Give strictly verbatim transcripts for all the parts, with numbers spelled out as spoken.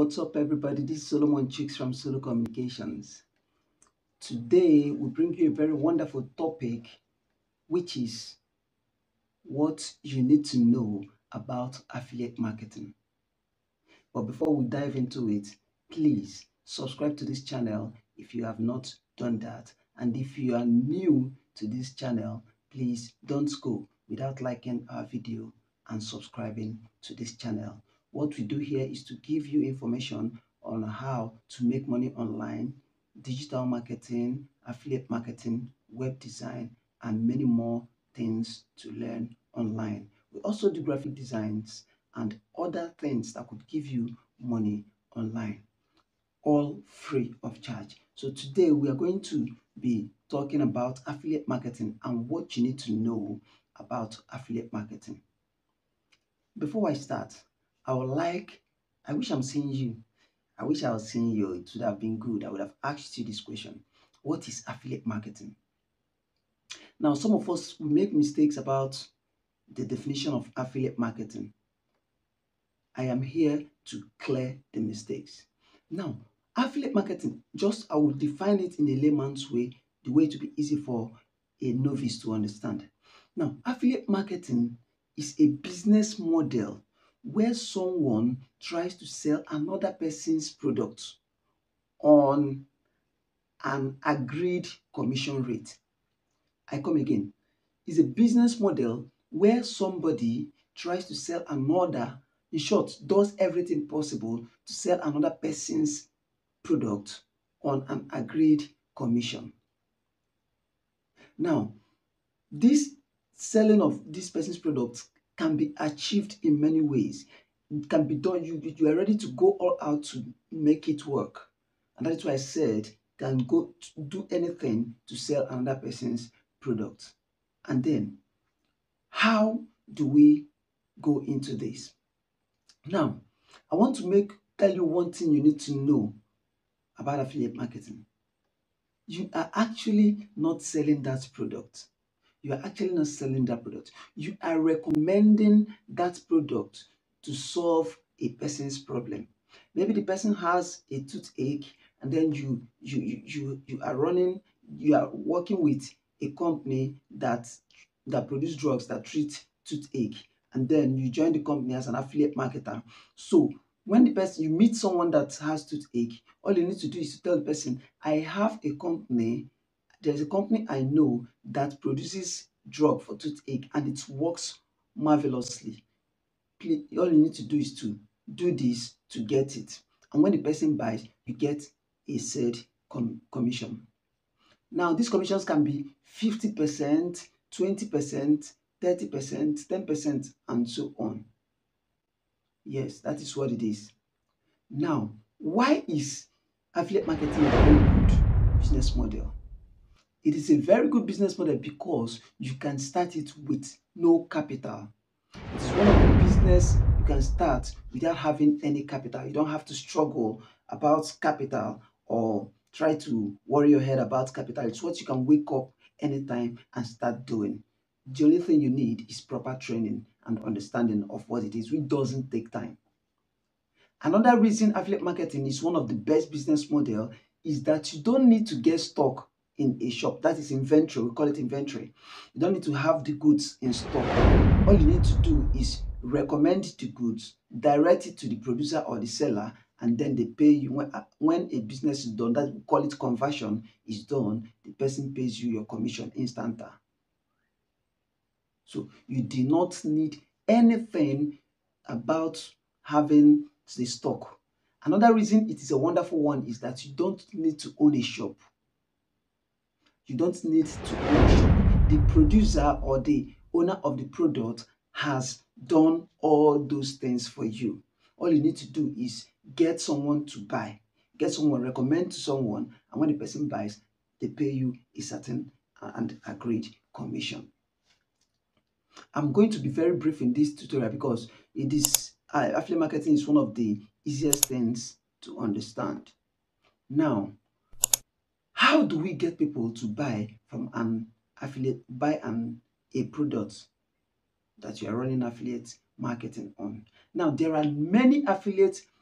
What's up, everybody? This is Solomon Chicks from Solo Communications. Today, we bring you a very wonderful topic, which is what you need to know about affiliate marketing. But before we dive into it, please subscribe to this channel if you have not done that. And if you are new to this channel, please don't go without liking our video and subscribing to this channel. What we do here is to give you information on how to make money online, digital marketing, affiliate marketing, web design, and many more things to learn online. We also do graphic designs and other things that could give you money online, all free of charge. So today we are going to be talking about affiliate marketing and what you need to know about affiliate marketing. Before I start, I would like, I wish I'm seeing you. I wish I was seeing you. It would have been good. I would have asked you this question. What is affiliate marketing? Now, some of us we make mistakes about the definition of affiliate marketing. I am here to clear the mistakes. Now, affiliate marketing, just I will define it in a layman's way, the way to be easy for a novice to understand. Now, affiliate marketing is a business model where someone tries to sell another person's product on an agreed commission rate. I come again. It's a business model where somebody tries to sell another, in short, does everything possible to sell another person's product on an agreed commission. Now, this selling of this person's products can be achieved in many ways. It can be done, you, you are ready to go all out to make it work. And that's why I said can go to do anything to sell another person's product. And then, how do we go into this? Now, I want to make tell you one thing you need to know about affiliate marketing. You are actually not selling that product. You are actually not selling that product. You are recommending that product to solve a person's problem. Maybe the person has a toothache, and then you you you you, you are running, you are working with a company that that produce drugs that treat toothache, and then you join the company as an affiliate marketer. So when the person you meet someone that has toothache, all you need to do is to tell the person, I have a company, there's a company I know that produces drug for toothache and it works marvelously. Please, all you need to do is to do this to get it. And when the person buys, you get a said com commission. Now, these commissions can be fifty percent, twenty percent, thirty percent, ten percent, and so on. Yes, that is what it is. Now, why is affiliate marketing a very good business model? It is a very good business model because you can start it with no capital. It is one of the business you can start without having any capital. You don't have to struggle about capital or try to worry your head about capital. It's what you can wake up anytime and start doing. The only thing you need is proper training and understanding of what it is, which doesn't take time. Another reason affiliate marketing is one of the best business model is that you don't need to get stock in a shop. That is inventory. We call it inventory. You don't need to have the goods in stock. All you need to do is recommend the goods, direct it to the producer or the seller, and then they pay you. When, when a business is done, that we call it conversion, is done, the person pays you your commission instanta. So you do not need anything about having the stock. Another reason it is a wonderful one is that you don't need to own a shop. You don't need to own a shop. The producer or the owner of the product has done all those things for you. All you need to do is get someone to buy, get someone, recommend to someone, and when the person buys, they pay you a certain and agreed commission. I'm going to be very brief in this tutorial because it is uh, affiliate marketing is one of the easiest things to understand. Now, how do we get people to buy from an affiliate, buy an a product that you are running affiliate marketing on? Now, there are many affiliate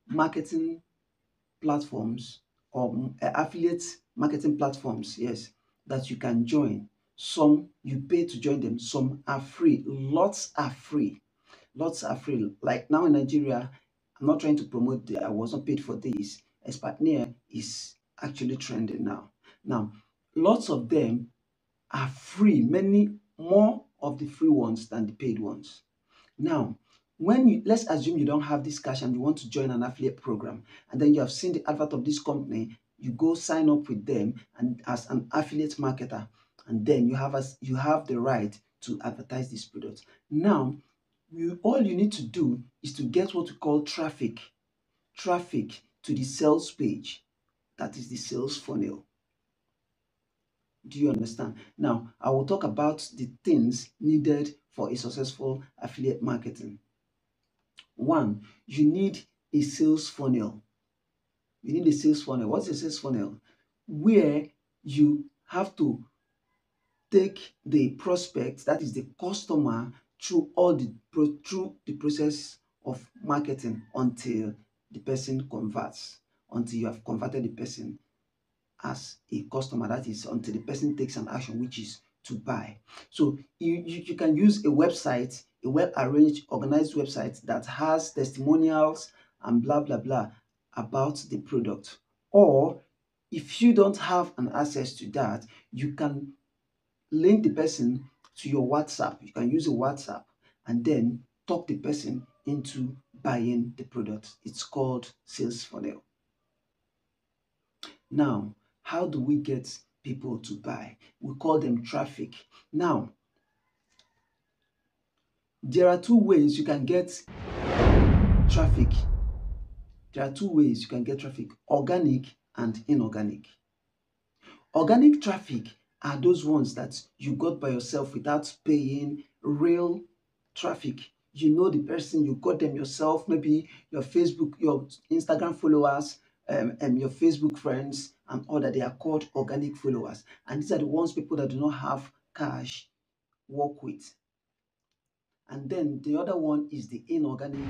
marketing platforms or uh, affiliate marketing platforms, yes, that you can join. Some you pay to join them, some are free. Lots are free. Lots are free. Like now in Nigeria, I'm not trying to promote the I wasn't paid for this. Expatneer is actually trending now. Now, lots of them are free, many more of the free ones than the paid ones. Now, when you let's assume you don't have this cash and you want to join an affiliate program, and then you have seen the advert of this company, you go sign up with them and as an affiliate marketer, and then you have as you have the right to advertise this product. Now, you all you need to do is to get what we call traffic, traffic to the sales page. That is the sales funnel. Do you understand? Now, I will talk about the things needed for a successful affiliate marketing. One, you need a sales funnel. You need a sales funnel. What's a sales funnel? Where you have to take the prospect, that is the customer, through all the pro through the process of marketing until the person converts, until you have converted the person as a customer, that is until the person takes an action, which is to buy. So you, you, you can use a website, a well-arranged, organized website that has testimonials and blah blah blah about the product. Or if you don't have an access to that, you can link the person to your WhatsApp. You can use a WhatsApp and then talk the person into buying the product. It's called sales funnel. Now, how do we get people to buy? We call them traffic. Now, there are two ways you can get traffic. There are two ways you can get traffic: organic and inorganic. Organic traffic are those ones that you got by yourself without paying. Real traffic. You know the person, you got them yourself, maybe your Facebook, your Instagram followers, um, and your Facebook friends, and all that. They are called organic followers. And these are the ones people that do not have cash work with. And then the other one is the inorganic,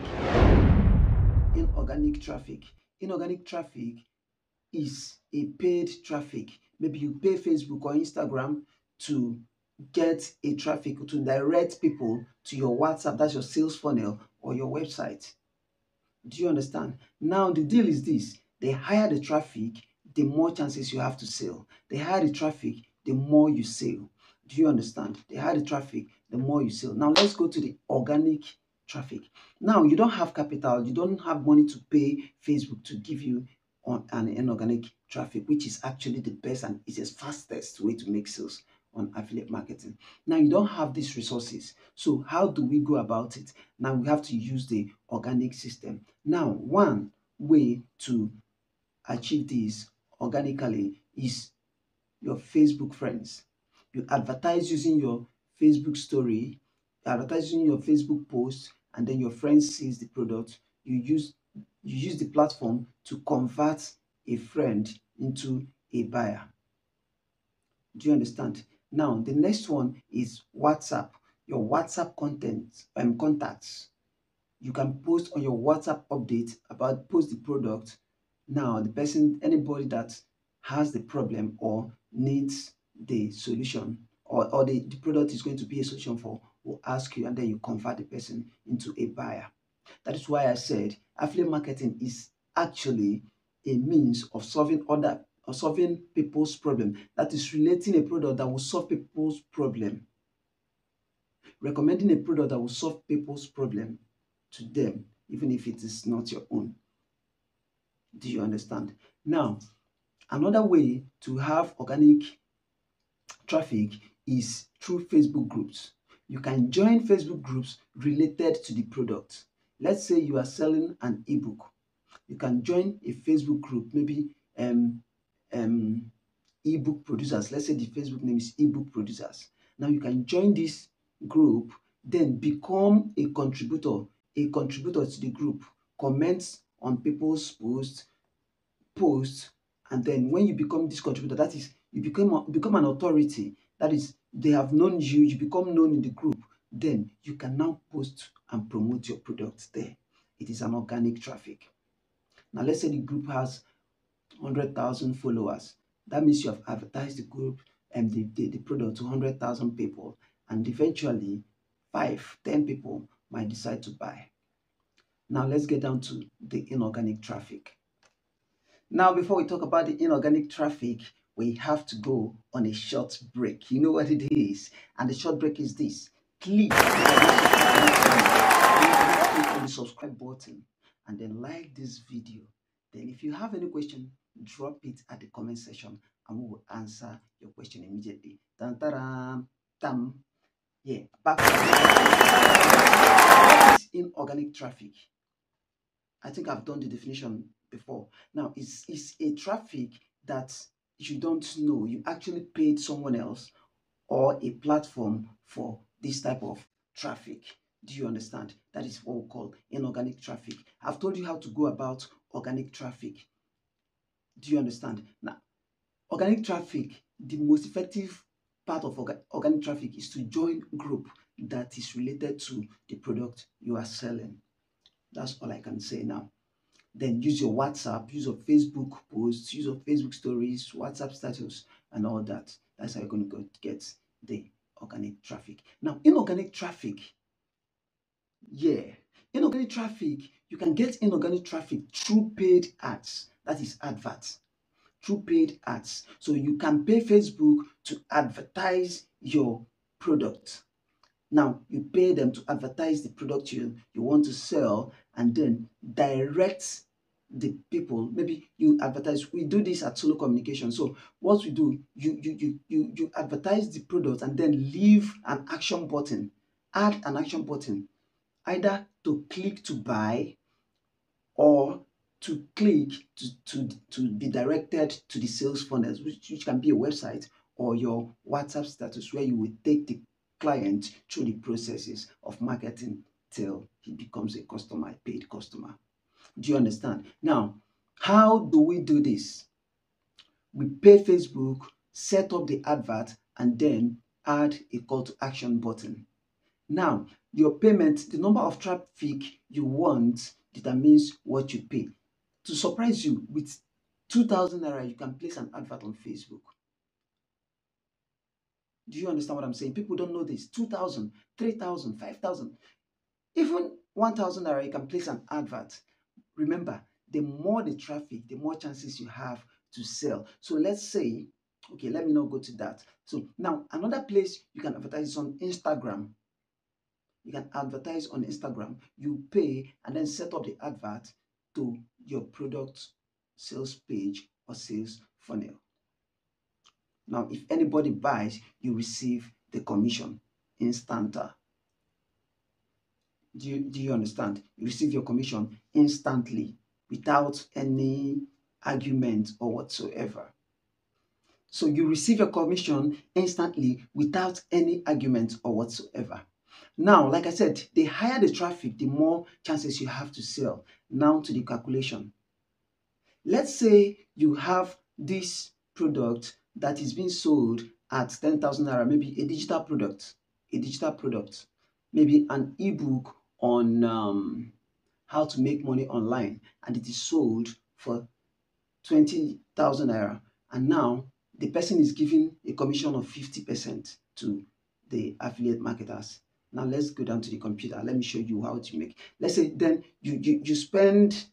inorganic traffic. Inorganic traffic is a paid traffic. Maybe you pay Facebook or Instagram to get a traffic, to direct people to your WhatsApp, that's your sales funnel, or your website. Do you understand? Now the deal is this: the higher the traffic, the more chances you have to sell. The higher the traffic, the more you sell. Do you understand? The higher the traffic, the more you sell. Now let's go to the organic traffic. Now you don't have capital, you don't have money to pay Facebook to give you on an inorganic traffic, which is actually the best and easiest, fastest way to make sales on affiliate marketing. Now you don't have these resources. So how do we go about it? Now we have to use the organic system. Now, one way to achieve this organically is your Facebook friends. You advertise using your Facebook story, you advertise using your Facebook post, and then your friend sees the product. You use you use the platform to convert a friend into a buyer. Do you understand? Now, the next one is WhatsApp. Your WhatsApp content and um, contacts. You can post on your WhatsApp update about post the product. Now, the person, anybody that has the problem or needs the solution, or, or the, the product is going to be a solution for, will ask you, and then you convert the person into a buyer. That is why I said affiliate marketing is actually a means of solving other or solving people's problem. That is relating a product that will solve people's problem. Recommending a product that will solve people's problem to them, even if it is not your own. Do you understand? Now, another way to have organic traffic is through Facebook groups. You can join Facebook groups related to the product. Let's say you are selling an ebook. You can join a Facebook group, maybe um, um, ebook producers. Let's say the Facebook name is ebook producers. Now you can join this group, then become a contributor, a contributor to the group, comment on people's posts, posts, and then when you become this contributor, that is, you become a, become an authority. That is, they have known you, you become known in the group. Then you can now post and promote your products there. It is an organic traffic. Now let's say the group has one hundred thousand followers. That means you have advertised the group and the, the, the product to one hundred thousand people, and eventually five, ten people might decide to buy. Now let's get down to the inorganic traffic. Now, before we talk about the inorganic traffic, we have to go on a short break. You know what it is, and the short break is this. Click on the subscribe button and then like this video. Then if you have any question, drop it at the comment section and we will answer your question immediately. Dun, dun, dun. Yeah, back to inorganic traffic. I think I've done the definition before. Now, it's, it's a traffic that you don't know. You actually paid someone else or a platform for this type of traffic. Do you understand? That is what we call inorganic traffic. I've told you how to go about organic traffic. Do you understand? Now, organic traffic, the most effective part of orga organic traffic is to join a group that is related to the product you are selling. That's all I can say now. Then use your WhatsApp, use your Facebook posts, use your Facebook stories, WhatsApp status, and all that. That's how you're going to go get the organic traffic. Now, inorganic traffic, yeah, inorganic traffic, you can get inorganic traffic through paid ads. That is adverts. Through paid ads. So you can pay Facebook to advertise your product. Now, you pay them to advertise the product you, you want to sell, and then direct the people. Maybe you advertise. We do this at Solo Communication. So what we do, you, you, you, you, you advertise the product and then leave an action button. Add an action button, either to click to buy or to click to, to, to be directed to the sales funnels, which, which can be a website or your WhatsApp status, where you will take the client through the processes of marketing till he becomes a customer, a paid customer. Do you understand? Now, how do we do this? We pay Facebook, set up the advert, and then add a call to action button. Now, your payment, the number of traffic you want determines what you pay. To surprise you, with two thousand naira, you can place an advert on Facebook. Do you understand what I'm saying? People don't know this. two thousand, three thousand, five thousand, even one thousand naira, you can place an advert. Remember, the more the traffic, the more chances you have to sell. So let's say, okay, let me not go to that. So now another place you can advertise is on Instagram. You can advertise on Instagram. You pay and then set up the advert to your product sales page or sales funnel. Now, if anybody buys, you receive the commission instanta. Do you, do you understand? You receive your commission instantly without any argument or whatsoever. So you receive your commission instantly without any argument or whatsoever. Now, like I said, the higher the traffic, the more chances you have to sell. Now to the calculation. Let's say you have this product that is being sold at ten thousand naira, maybe a digital product, a digital product, maybe an ebook on um, how to make money online, and it is sold for twenty thousand naira. And now the person is giving a commission of fifty percent to the affiliate marketers. Now let's go down to the computer. Let me show you how to make. Let's say then you, you, you spend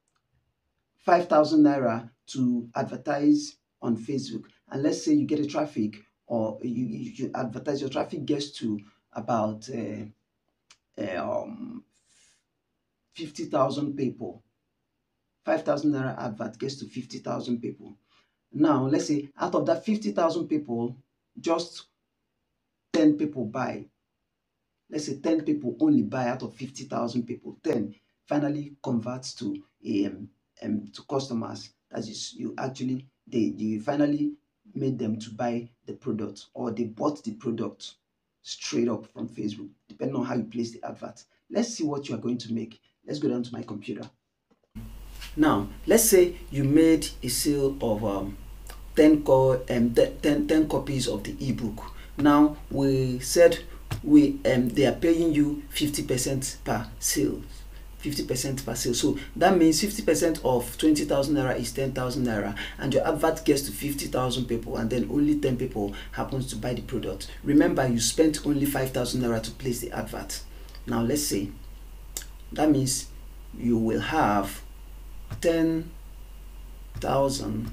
five thousand naira to advertise on Facebook, and let's say you get a traffic, or you, you, you advertise, your traffic gets to about uh, uh, um, fifty thousand people. five thousand naira advert gets to fifty thousand people. Now let's say out of that fifty thousand people, just ten people buy. Let's say ten people only buy out of fifty thousand people. ten finally converts to um, um, to customers. That is, you actually, they you finally made them to buy the product, or they bought the product straight up from Facebook, depending on how you place the advert. Let's see what you are going to make. Let's go down to my computer. Now, let's say you made a sale of um, ten, co um, ten, ten copies of the ebook. Now, we said we um, they are paying you fifty percent per sale. fifty percent per sale. So that means fifty percent of twenty thousand naira is ten thousand naira, and your advert gets to fifty thousand people, and then only ten people happens to buy the product. Remember, you spent only five thousand naira to place the advert. Now let's say that means you will have ten thousand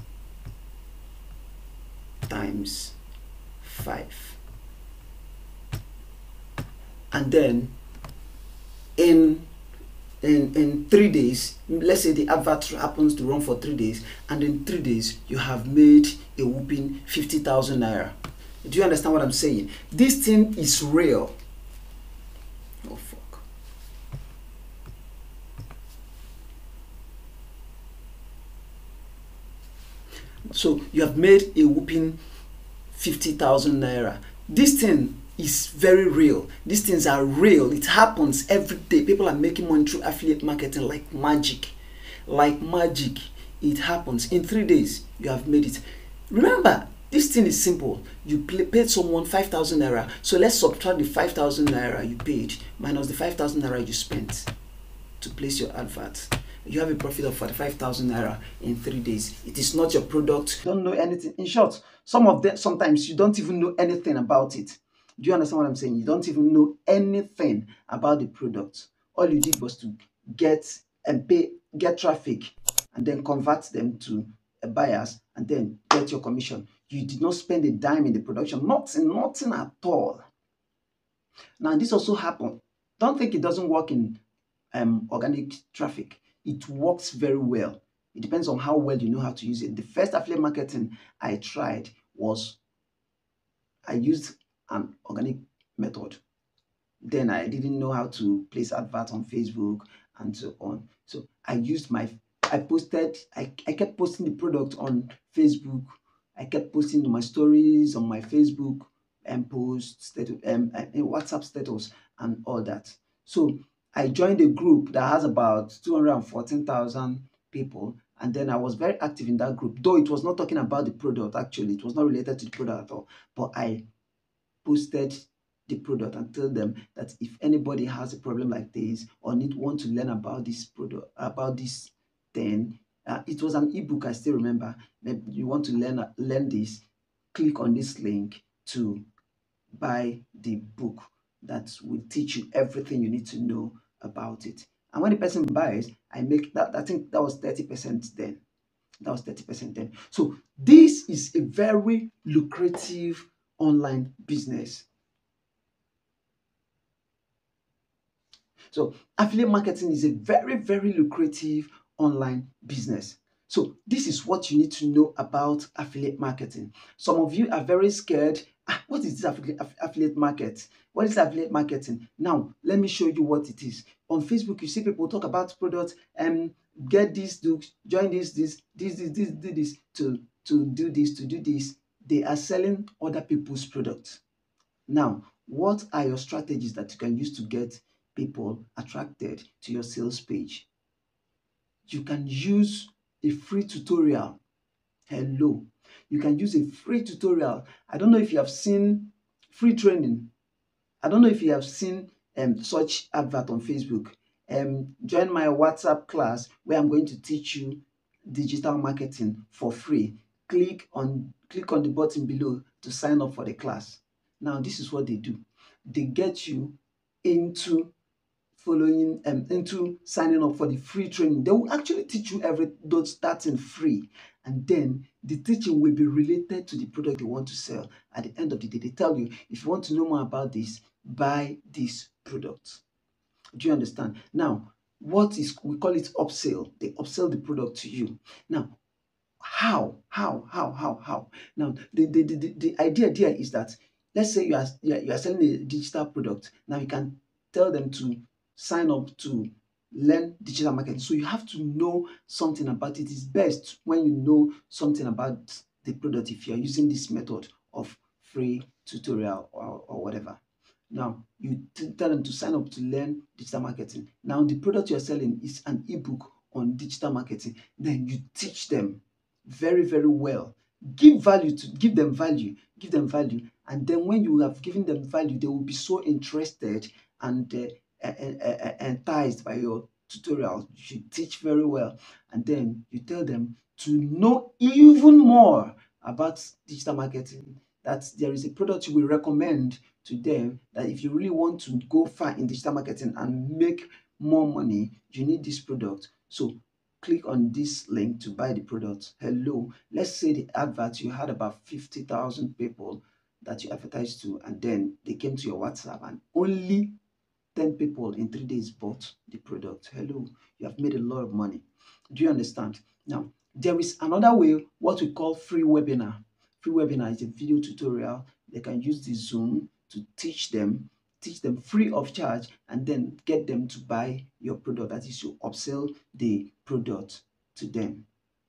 times five, and then in in in three days, let's say the advert happens to run for three days, and in three days you have made a whooping fifty thousand naira. Do you understand what I'm saying? This thing is real. Oh fuck. So you have made a whooping fifty thousand naira. This thing is very real. These things are real. It happens every day. People are making money through affiliate marketing like magic. Like magic. It happens. In three days, you have made it. Remember, this thing is simple. You paid someone five thousand naira. So let's subtract the five thousand naira you paid minus the five thousand naira you spent to place your advert. You have a profit of forty-five thousand naira in three days. It is not your product. You don't know anything. In short, some of them, sometimes you don't even know anything about it. Do you understand what I'm saying? You don't even know anything about the product. All you did was to get and pay, get traffic, and then convert them to buyers, and then get your commission. You did not spend a dime in the production. Nothing, nothing at all. Now, this also happened. Don't think it doesn't work in um, organic traffic. It works very well. It depends on how well you know how to use it. The first affiliate marketing I tried was I used an organic method. Then I didn't know how to place adverts on Facebook and so on. So I used my, I posted, I, I kept posting the product on Facebook. I kept posting my stories on my Facebook and posts, um, and WhatsApp status and all that. So I joined a group that has about two hundred fourteen thousand people, and then I was very active in that group, though it was not talking about the product. Actually, it was not related to the product at all, but I posted the product and tell them that if anybody has a problem like this or need want to learn about this product, about this thing, uh, it was an ebook. I still remember. Maybe you want to learn learn this, click on this link to buy the book that will teach you everything you need to know about it. And when the person buys, I make that. I think that was thirty percent then. That was thirty percent then. So this is a very lucrative online business. So affiliate marketing is a very, very lucrative online business. So this is what you need to know about affiliate marketing. Some of you are very scared. Ah, what is this affiliate, affiliate market? What is affiliate marketing? Now, let me show you what it is. On Facebook, you see people talk about products and um, get this, do join this, this, this, this, this, do this, to, to do this, to do this. They are selling other people's products. Now, what are your strategies that you can use to get people attracted to your sales page? You can use a free tutorial. Hello. You can use a free tutorial. I don't know if you have seen free training. I don't know if you have seen um, such advert on Facebook. Um, join my WhatsApp class where I'm going to teach you digital marketing for free. Click on, click on the button below to sign up for the class. Now, this is what they do. They get you into following um, into signing up for the free training. They will actually teach you every those starting free, and then the teaching will be related to the product they want to sell. At the end of the day, they tell you, if you want to know more about this, buy this product. Do you understand? Now, what is, we call it upsell. They upsell the product to you. Now, how how how how how now the the, the, the idea there is that, let's say you are you are selling a digital product. Now you can tell them to sign up to learn digital marketing. So you have to know something about it. It's best when you know something about the product if you're using this method of free tutorial or, or whatever. Now you tell them to sign up to learn digital marketing. Now the product you're selling is an ebook on digital marketing. Then you teach them very, very well. Give value to give them value, give them value. And then when you have given them value, they will be so interested, and uh, uh, uh, enticed by your tutorial. You teach very well, and then you tell them to know even more about digital marketing. That there is a product you will recommend to them, that if you really want to go far in digital marketing and make more money, you need this product. So click on this link to buy the product. Hello, let's say the advert, you had about fifty thousand people that you advertised to, and then they came to your WhatsApp and only ten people in three days bought the product. Hello, you have made a lot of money. Do you understand? Now, there is another way, what we call free webinar. Free webinar is a video tutorial. They can use the Zoom to teach them, teach them free of charge, and then get them to buy your product. That is, you upsell the product to them.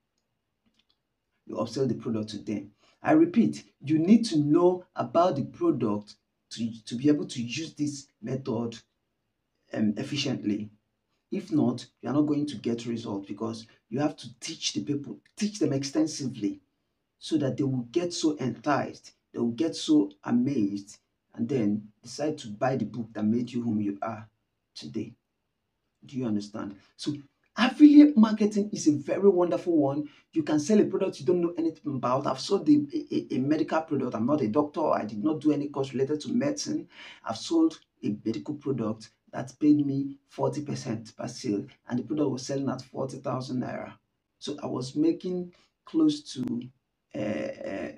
You upsell the product to them. I repeat, you need to know about the product to, to be able to use this method um, efficiently. If not, you are not going to get results, because you have to teach the people, teach them extensively, so that they will get so enticed, they will get so amazed, and then decide to buy the book that made you whom you are today. Do you understand? So affiliate marketing is a very wonderful one. You can sell a product you don't know anything about. I've sold a, a, a medical product. I'm not a doctor. I did not do any course related to medicine. I've sold a medical product that paid me forty percent per sale, and the product was selling at forty thousand naira. So I was making close to uh, uh,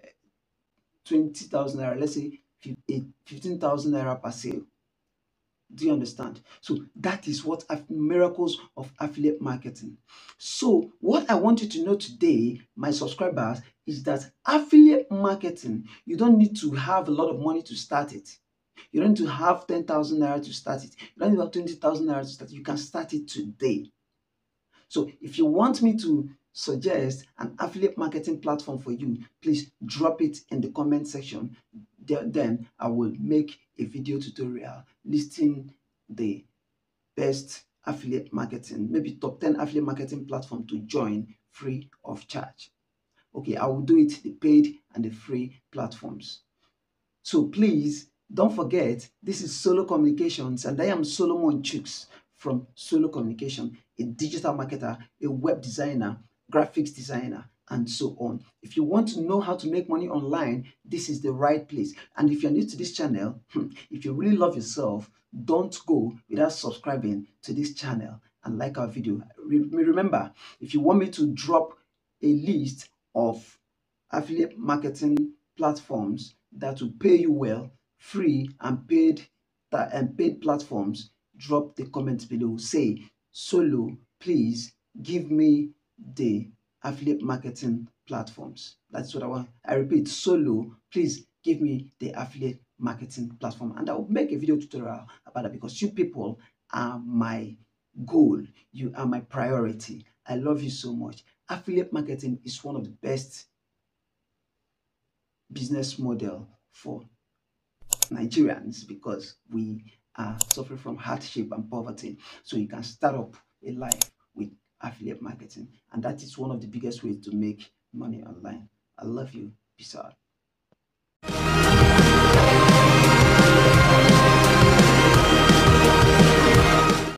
twenty thousand naira, let's say fifteen thousand naira per sale. Do you understand? So that is what miracles of affiliate marketing. So what I want you to know today, my subscribers, is that affiliate marketing, you don't need to have a lot of money to start it. You don't need to have ten thousand naira to start it. You don't need to have twenty thousand naira to start it. You can start it today. So if you want me to suggest an affiliate marketing platform for you, please drop it in the comment section. Then I will make a video tutorial listing the best affiliate marketing, maybe top ten affiliate marketing platform to join free of charge. Okay, I will do it, the paid and the free platforms. So please don't forget, this is Solo Communications, and I am Solomon Chooks from Solo Communication, a digital marketer, a web designer, graphics designer, and so on. If you want to know how to make money online, this is the right place. And if you're new to this channel, if you really love yourself, don't go without subscribing to this channel and like our video. Remember, if you want me to drop a list of affiliate marketing platforms that will pay you well, free and paid and paid platforms, drop the comments below. Say, Solo, please give me the affiliate marketing platforms. That's what I want. I repeat, Solo, please give me the affiliate marketing platform, and I will make a video tutorial about that, because you people are my goal. You are my priority. I love you so much. Affiliate marketing is one of the best business model for Nigerians, because we are suffering from hardship and poverty. So you can start up a life with affiliate marketing, and that is one of the biggest ways to make money online. I love you. Peace out.